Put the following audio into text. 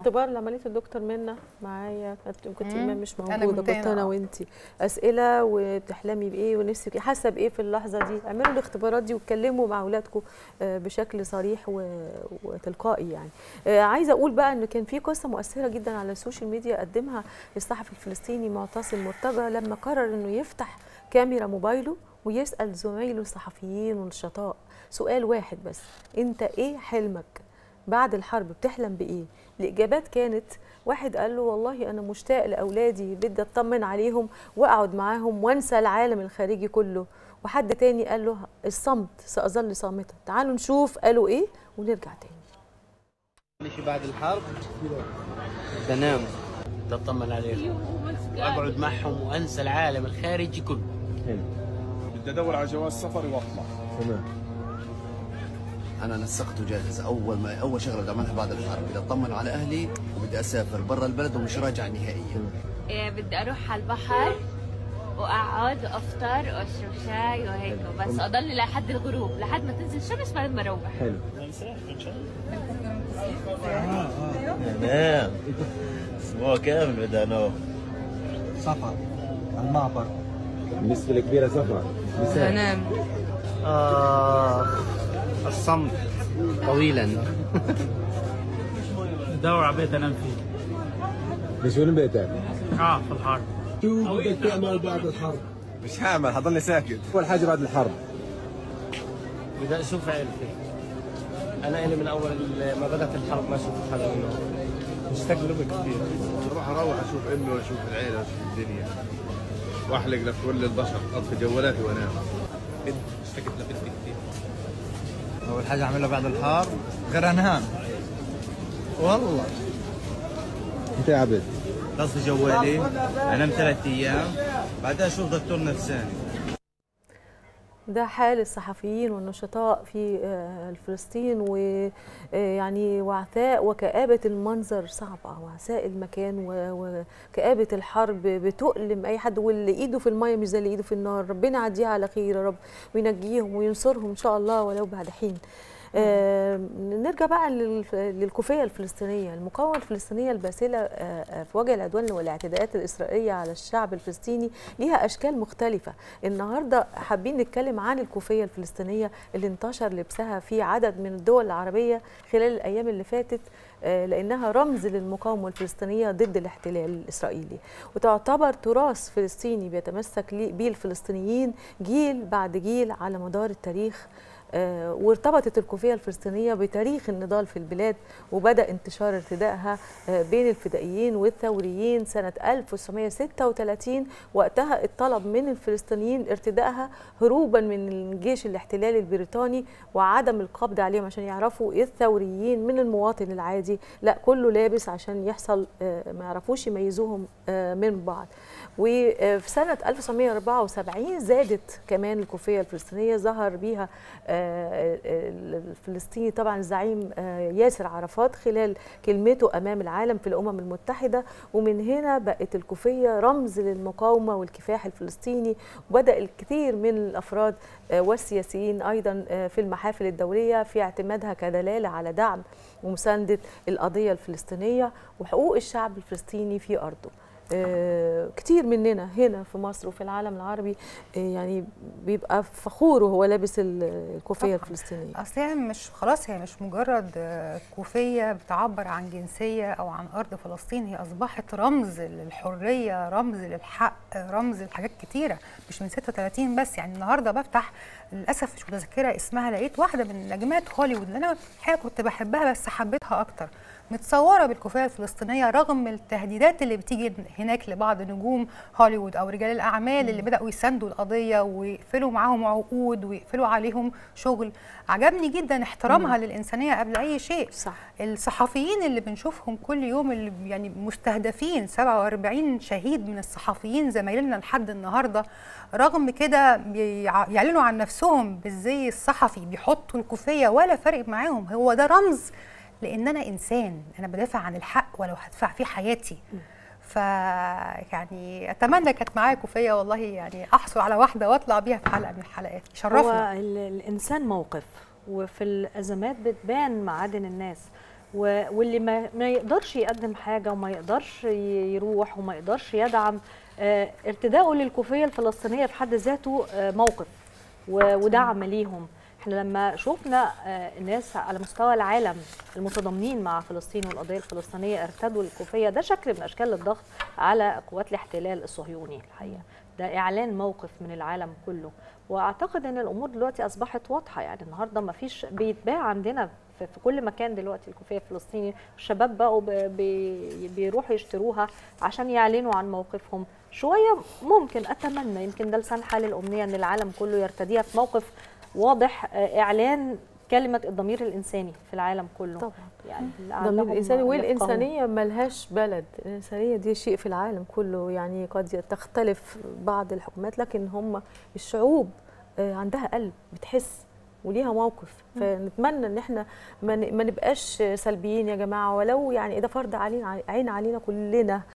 اختبار لعمليه الدكتور منى معايا، كنت مش موجوده، كنت انا وانتي. اسئله وبتحلمي بايه ونفسك ايه، حاسه بايه في اللحظه دي. اعملوا الاختبارات دي واتكلموا مع اولادكم بشكل صريح وتلقائي يعني. عايزه اقول بقى ان كان في قصه مؤثره جدا على السوشيال ميديا قدمها الصحفي الفلسطيني معتصم مرتجى لما قرر انه يفتح كاميرا موبايله ويسال زمايله الصحفيين والنشطاء سؤال واحد بس: انت ايه حلمك بعد الحرب؟ بتحلم بايه؟ الاجابات كانت: واحد قال له والله انا مشتاق لاولادي، بدي اطمن عليهم واقعد معاهم وانسى العالم الخارجي كله. وحد تاني قال له الصمت، ساظل صامتا. تعالوا نشوف قالوا ايه ونرجع تاني. شيء بعد الحرب بنام، بطمن عليهم واقعد معهم وانسى العالم الخارجي كله. بدي ادور على جواز سفري واطلع. تمام. انا نسقت وجاهز. اول شغله بدي اعملها بعد الحرب بدي اطمن على اهلي وبدي اسافر برا البلد ومش راجع نهائيا. بدي اروح على البحر واقعد وافطر واشرب شاي وهيك، بس اضل لحد الغروب لحد ما تنزل الشمس بعدين ما اروح. حلو. نعم. اسبوع كامل بدي انام. سفر المعبر. بالنسبه الكبيره سفر. انام. الصمت طويلا. ادور على بيت انام فيه. مش وين بيتك؟ في الحرب. شو بدك تعمل بعد الحرب؟ مش هعمل، حضلني ساكت. اول حاجه بعد الحرب بدي اشوف عيلتي. انا الي من اول ما بدات الحرب ما شفت حدا منهم، مشتاق له كثير. اروح اشوف امي واشوف العيله واشوف الدنيا واحلق لكل البشر، اطفي جوالاتي وانام. اشتقت لبنتي كثير. اول حاجه اعملها بعد الحرب غير انام. والله انت يا عبد قصدي جوالي، انام 3 ايام بعدها اشوف دكتور نفساني. ده حال الصحفيين والنشطاء في فلسطين، ويعني وعثاء وكآبة المنظر صعبة، وعثاء المكان وكآبة الحرب بتؤلم أي حد، واللي إيده في المية مش زي اللي إيده في النار. ربنا يعديها على خير يا رب وينجيهم وينصرهم إن شاء الله ولو بعد حين. نرجع بقى للكوفية الفلسطينية. المقاومة الفلسطينية الباسلة في وجه العدوان والاعتداءات الإسرائيلية على الشعب الفلسطيني ليها أشكال مختلفة. النهاردة حابين نتكلم عن الكوفية الفلسطينية اللي انتشر لبسها في عدد من الدول العربية خلال الأيام اللي فاتت، لأنها رمز للمقاومة الفلسطينية ضد الاحتلال الإسرائيلي، وتعتبر تراث فلسطيني بيتمسك به الفلسطينيين جيل بعد جيل على مدار التاريخ. وارتبطت الكوفية الفلسطينية بتاريخ النضال في البلاد، وبدأ انتشار ارتدائها بين الفدائيين والثوريين سنة 1936. وقتها اتطلب من الفلسطينيين ارتدائها هروبا من الجيش الاحتلالي البريطاني وعدم القبض عليهم، عشان يعرفوا الثوريين من المواطن العادي، لا كله لابس عشان يحصل ما يعرفوش يميزوهم من بعض. وفي سنة 1974 زادت كمان الكوفية الفلسطينية، ظهر بيها الفلسطيني طبعا الزعيم ياسر عرفات خلال كلمته أمام العالم في الأمم المتحدة. ومن هنا بقت الكوفية رمز للمقاومة والكفاح الفلسطيني، وبدأ الكثير من الأفراد والسياسيين أيضا في المحافل الدولية في اعتمادها كدلالة على دعم ومساندة القضية الفلسطينية وحقوق الشعب الفلسطيني في أرضه. كتير مننا هنا في مصر وفي العالم العربي يعني بيبقى فخور وهو لابس الكوفية الفلسطينية. اصل هي مش خلاص، هي مش مجرد كوفية بتعبر عن جنسية او عن ارض فلسطين، هي اصبحت رمز للحرية، رمز للحق، رمز لحاجات كتيرة مش من 36 بس. يعني النهارده بفتح للاسف مش متذكرة اسمها، لقيت واحدة من نجمات هوليوود اللي انا الحقيقة كنت بحبها بس حبيتها اكتر، متصوره بالكوفيه الفلسطينيه رغم التهديدات اللي بتيجي هناك لبعض نجوم هوليوود او رجال الاعمال اللي بداوا يساندوا القضيه ويقفلوا معاهم عقود ويقفلوا عليهم شغل. عجبني جدا احترامها للانسانيه قبل اي شيء. صح. الصحفيين اللي بنشوفهم كل يوم اللي يعني مستهدفين، 47 شهيد من الصحفيين زمايلنا لحد النهارده، رغم كده بيعلنوا عن نفسهم بالزي الصحفي، بيحطوا الكوفيه ولا فارق معاهم. هو ده رمز لان انا انسان، انا بدافع عن الحق ولو هدفع فيه حياتي. يعني اتمنى كانت معايا كوفيه والله، يعني احصل على واحده واطلع بيها في حلقه من الحلقات. شرفنا. هو الانسان موقف، وفي الازمات بتبان معادن الناس. واللي ما يقدرش يقدم حاجه وما يقدرش يروح وما يقدرش يدعم، ارتداؤه للكوفيه الفلسطينيه في حد ذاته موقف ودعم ليهم. احنا لما شفنا الناس على مستوى العالم المتضامنين مع فلسطين والقضيه الفلسطينيه ارتدوا الكوفيه، ده شكل من اشكال الضغط على قوات الاحتلال الصهيوني الحقيقه، ده اعلان موقف من العالم كله. واعتقد ان الامور دلوقتي اصبحت واضحه، يعني النهارده ما فيش بيتباع عندنا في كل مكان دلوقتي الكوفيه الفلسطيني، الشباب بقوا بيروحوا يشتروها عشان يعلنوا عن موقفهم. شويه ممكن اتمنى، يمكن ده لسان حال الامنيه، ان العالم كله يرتديها في موقف واضح، اعلان كلمه الضمير الانساني في العالم كله. طبعا يعني الضمير الانساني، والانسانيه ملهاش بلد، الانسانيه دي شيء في العالم كله. يعني قد تختلف بعض الحكومات، لكن هم الشعوب عندها قلب، بتحس وليها موقف. فنتمنى ان احنا ما نبقاش سلبيين يا جماعه، ولو يعني ده فرض عين علينا كلنا.